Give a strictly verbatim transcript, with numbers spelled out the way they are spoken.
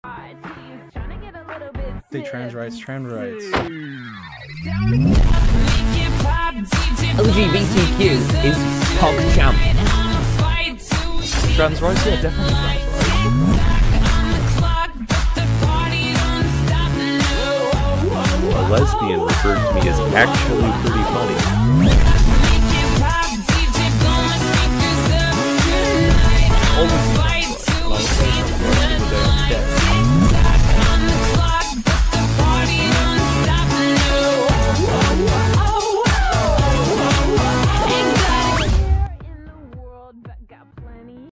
Say trans rights, trans rights. L G B T Q is PogChamp. Trans rights? Yeah, definitely trans rights. A lesbian referred to me as actually pretty funny.